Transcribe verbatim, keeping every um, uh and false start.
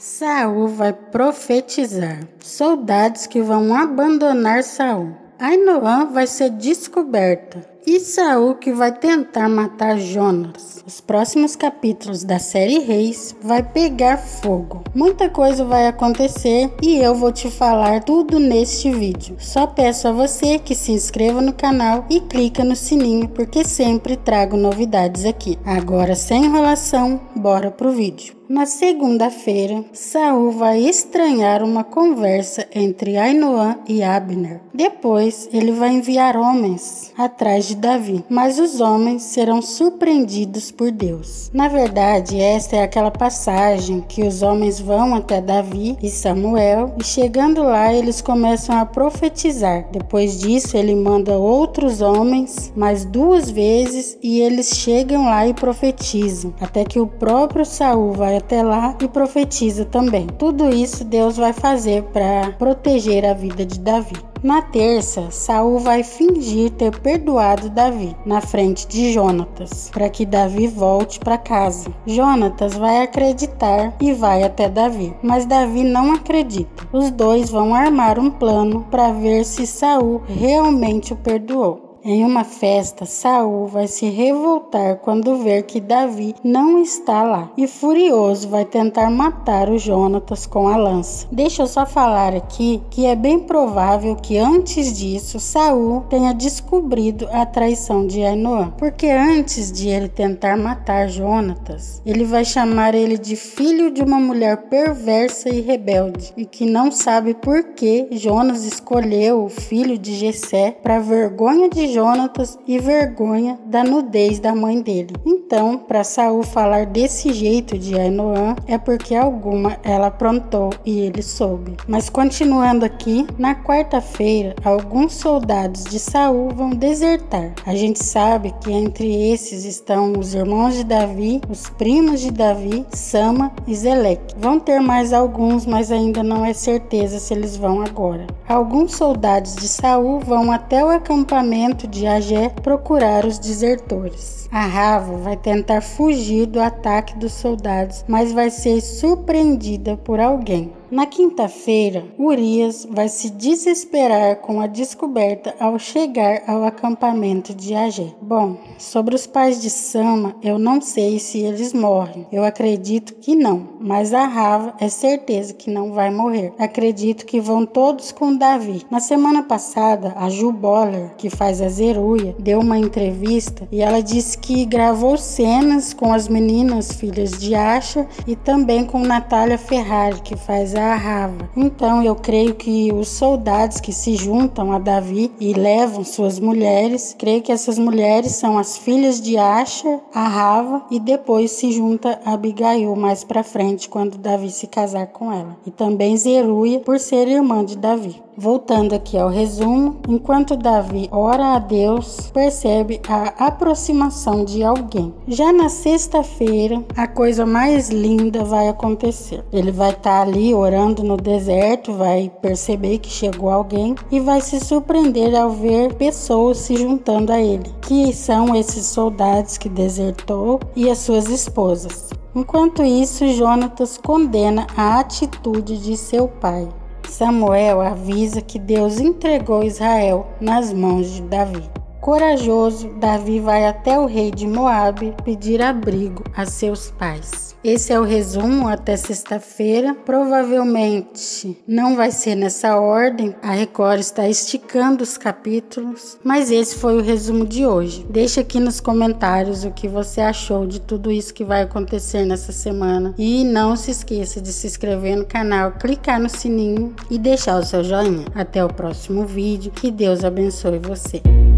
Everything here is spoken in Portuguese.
Saul vai profetizar. Soldados que vão abandonar Saul. Ainoã vai ser descoberta. E Saul que vai tentar matar Jonas. Os próximos capítulos da série Reis vai pegar fogo. Muita coisa vai acontecer e eu vou te falar tudo neste vídeo. Só peço a você que se inscreva no canal e clica no sininho, porque sempre trago novidades aqui. Agora, sem enrolação, bora pro vídeo. Na segunda-feira, Saul vai estranhar uma conversa entre Ainoã e Abner. Depois, ele vai enviar homens atrás de Davi, mas os homens serão surpreendidos por Deus. Na verdade, esta é aquela passagem que os homens vão até Davi e Samuel e chegando lá eles começam a profetizar. Depois disso, ele manda outros homens mais duas vezes e eles chegam lá e profetizam, até que o próprio Saul vai até lá e profetiza também. Tudo isso Deus vai fazer para proteger a vida de Davi. Na terça, Saul vai fingir ter perdoado Davi na frente de Jonatas, para que Davi volte para casa. Jonatas vai acreditar e vai até Davi, mas Davi não acredita. Os dois vão armar um plano para ver se Saul realmente o perdoou. Em uma festa, Saul vai se revoltar quando ver que Davi não está lá e furioso vai tentar matar o Jonatas com a lança. Deixa eu só falar aqui que é bem provável que antes disso Saul tenha descobrido a traição de Ainoã, porque antes de ele tentar matar Jonatas, ele vai chamar ele de filho de uma mulher perversa e rebelde e que não sabe por que Jonas escolheu o filho de Jessé para vergonha de Jonatas e vergonha da nudez da mãe dele. Então, para Saul falar desse jeito de Ainoã, é porque alguma ela aprontou e ele soube. Mas continuando aqui, na quarta-feira, alguns soldados de Saul vão desertar. A gente sabe que entre esses estão os irmãos de Davi, os primos de Davi, Sama e Zeleque. Vão ter mais alguns, mas ainda não é certeza se eles vão agora. Alguns soldados de Saul vão até o acampamento de Agé procurar os desertores. A Rava vai tentar fugir do ataque dos soldados, mas vai ser surpreendida por alguém. Na quinta-feira, Urias vai se desesperar com a descoberta ao chegar ao acampamento de Agé. Bom, sobre os pais de Sama, eu não sei se eles morrem. Eu acredito que não, mas a Rava é certeza que não vai morrer. Acredito que vão todos com Davi. Na semana passada, a Ju Boller, que faz a Zeruia, deu uma entrevista e ela disse que gravou cenas com as meninas filhas de Asher e também com Natália Ferrari, que faz a a Rava. Então eu creio que os soldados que se juntam a Davi e levam suas mulheres, creio que essas mulheres são as filhas de Asher, a Rava, e depois se junta a Abigail mais pra frente quando Davi se casar com ela. E também Zeruia por ser irmã de Davi. Voltando aqui ao resumo, enquanto Davi ora a Deus, percebe a aproximação de alguém. Já na sexta-feira, a coisa mais linda vai acontecer. Ele vai estar ali orando no deserto, vai perceber que chegou alguém e vai se surpreender ao ver pessoas se juntando a ele, que são esses soldados que desertou e as suas esposas. Enquanto isso, Jonatas condena a atitude de seu pai. Samuel avisa que Deus entregou Israel nas mãos de Davi. Corajoso, Davi vai até o rei de Moabe pedir abrigo a seus pais. Esse é o resumo até sexta-feira. Provavelmente não vai ser nessa ordem. A Record está esticando os capítulos, mas esse foi o resumo de hoje. Deixa aqui nos comentários o que você achou de tudo isso que vai acontecer nessa semana. E não se esqueça de se inscrever no canal, clicar no sininho e deixar o seu joinha. Até o próximo vídeo. Que Deus abençoe você.